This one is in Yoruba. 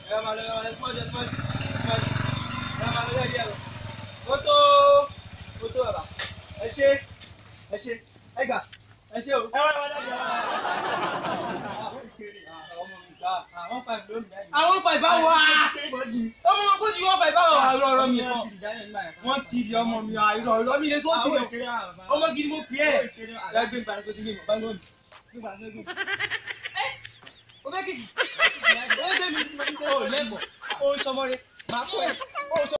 Mọ́tò bàbá. Ẹ ṣé ẹ gbà ẹ ṣé o. Ẹ wá dájú àwọn fa ìbáwò ọmọ kó ti wọ́n fa ìbáwò ọ̀rọ̀ mi kan wọ́n ti di ọmọ mi ọ̀rọ̀ mi lè sọ ti rẹ̀ ọmọ gidi mo pè é ẹgbẹ́ ìgbàlódé ti gbé mi báyìí lónìí. O bẹ kí o bẹ mi o lẹ́kọ̀ọ́ o sọmọ rẹ máa kọ́ ẹ o sọ.